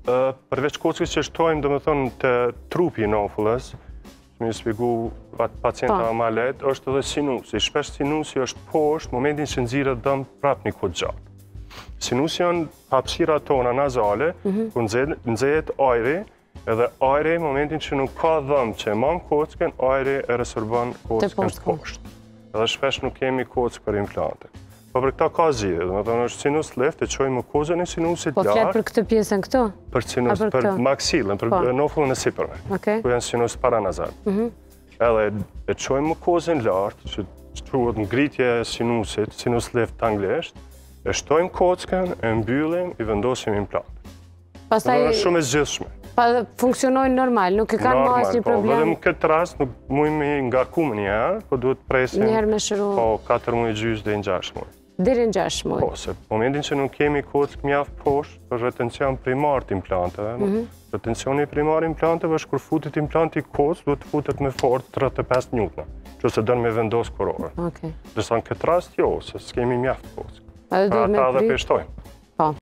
Përveç kockës që shtojmë, do me thonë, të trupi i nofullës, më shpjegu pacienta ma lehtë, është edhe sinusi. Shpesh sinusi është poshtë, momentin që nxirret dëm prapë një kohë gjatë. Sinusi janë hapësira tona nazale, ku nxehet ajri, edhe ajri, momentin që nuk ka dhëmë që e mam kockën, ajri e resorbon kockën poshtë. Edhe shpesh nuk kemi kockë për implante. Po për këta ka zgjidhje, do të thonë është sinus lift, e çojmë mukozën e sinusit lartë. Po flet për këtë pjesën këtu? Për sinus, për maksilën, për nofullën e sipërme, ku janë sinus paranazal. Edhe e çojmë mukozën lartë, që quhet ngritje e sinusit, sinus lift anglisht, e shtojmë kockën, e mbyllim, i vendosim implant. Pastaj është shumë e zgjidhshme. Funksionojnë normal, nuk e kanë më asnjë problem. Vetëm në këtë rast nuk mujmë ngarkuar një herë, po duhet presim. Një herë me shëru. Po 4 muaj gjysmë deri në 6 muaj. Deri në 6 muaj. Po, se momentin që nuk kemi kockë mjaft poshtë për retencion primar të implanteve. Retencioni primar implanteve është kur futet implanti kockë, duhet të futet me fort 35 newtona, që se dënë me vendos kurorën. Dërsa në këtë rast jo, se s'kemi mjaft kockë. Ata dhe peshtojmë.